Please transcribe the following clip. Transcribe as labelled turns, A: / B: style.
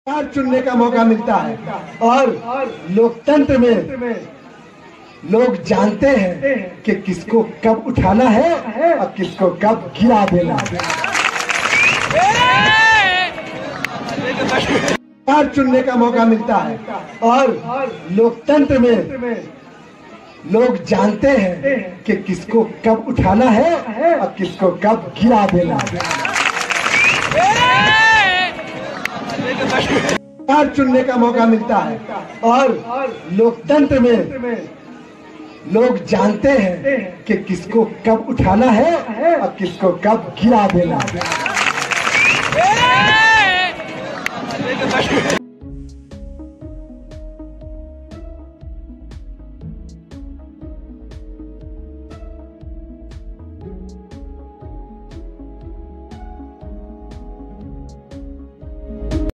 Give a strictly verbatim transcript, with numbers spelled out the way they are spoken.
A: चुनने का मौका मिलता है और लोकतंत्र में लोग जानते हैं कि किसको कब उठाना है और किसको कब गिरा देना है। चुनने का मौका मिलता है और लोकतंत्र में लोग जानते हैं कि किसको कब उठाना है और किसको कब गिरा देना है। चुनने का मौका मिलता है और लोकतंत्र में लोग जानते हैं कि किसको कब उठाना है और किसको कब गिरा देना है।